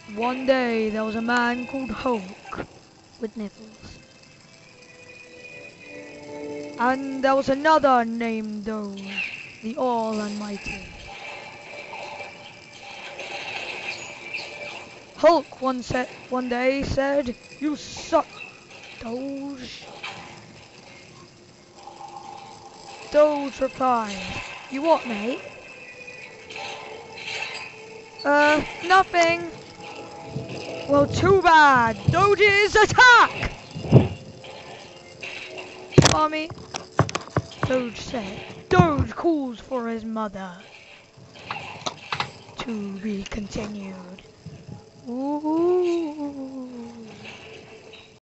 One day there was a man called Hulk with nipples. And there was another named Doge, the All-Almighty. Hulk one day said, "You suck, Doge." Doge replied, "You what, mate?" Nothing." "Well, too bad. Doge's attack!" "Mommy," Doge said. Doge calls for his mother. To be continued. Ooh.